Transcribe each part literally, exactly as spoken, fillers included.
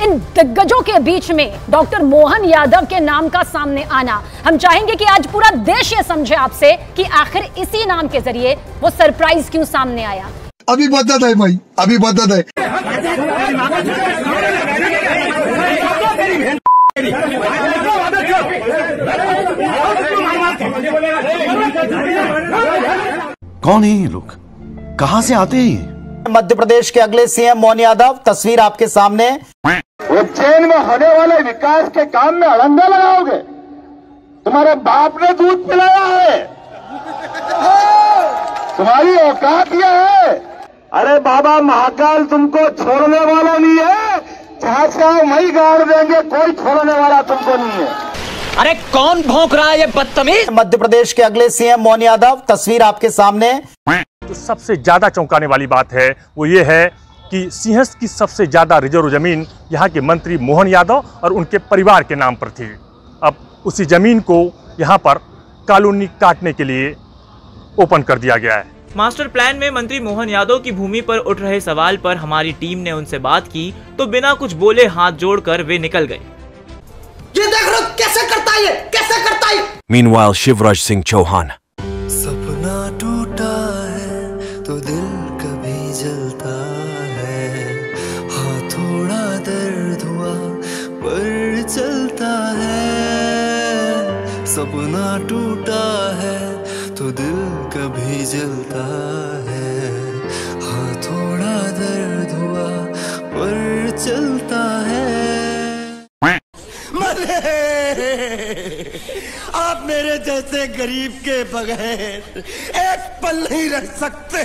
इन दिग्गजों के बीच में डॉक्टर मोहन यादव के नाम का सामने आना, हम चाहेंगे कि आज पूरा देश ये समझे आपसे कि आखिर इसी नाम के जरिए वो सरप्राइज क्यों सामने आया। अभी बदत है भाई, अभी बदत है। कौन है ये लोग, कहां से आते हैं? मध्य प्रदेश के अगले सीएम मोहन यादव, तस्वीर आपके सामने। उज्जैन में होने वाले विकास के काम में अड़ंगा लगाओगे? तुम्हारे बाप ने दूध पिलाया है, तुम्हारी औकात यह है? अरे बाबा महाकाल तुमको छोड़ने वाला नहीं है, जहां से आओ वहीं गाड़ देंगे, कोई छोड़ने वाला तुमको नहीं है। अरे कौन भौंक रहा है ये बदतमीज? मध्य प्रदेश के अगले सीएम मोहन यादव, तस्वीर आपके सामने। तो सबसे ज्यादा चौंकाने वाली बात है वो ये है कि सिंहस्थ की सबसे ज्यादा रिजर्व जमीन यहाँ के मंत्री मोहन यादव और उनके परिवार के नाम पर थी। अब उसी जमीन को यहाँ पर कॉलोनी काटने के लिए ओपन कर दिया गया है। मास्टर प्लान में मंत्री मोहन यादव की भूमि पर उठ रहे सवाल पर हमारी टीम ने उनसे बात की तो बिना कुछ बोले हाथ जोड़कर वे निकल गए। ये देख रहे हो कैसे करता है, कैसे करता है। Meanwhile, शिवराज सिंह चौहान। सपना टूटा है तो दिल कभी जलता है, हाँ थोड़ा दर्द हुआ पर चलता है। सपना टूटा है तो दिल कभी जलता है, हाँ थोड़ा दर्द हुआ पर चलता है। आप मेरे जैसे गरीब के बगैर एक पल नहीं रह सकते,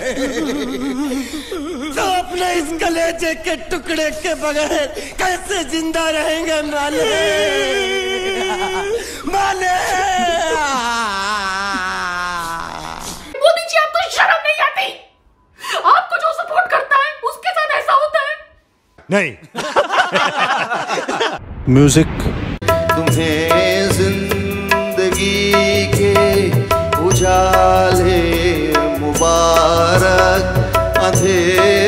तो अपने इस कलेजे के टुकड़े के बगैर कैसे जिंदा रहेंगे माले? माले मोदी जी, आपको शर्म नहीं आती? आपको जो सपोर्ट करता है उसके साथ ऐसा होता है? नहीं। म्यूजिक। तुम्हें जिंदगी के उजाले मुबारक, अंधेरे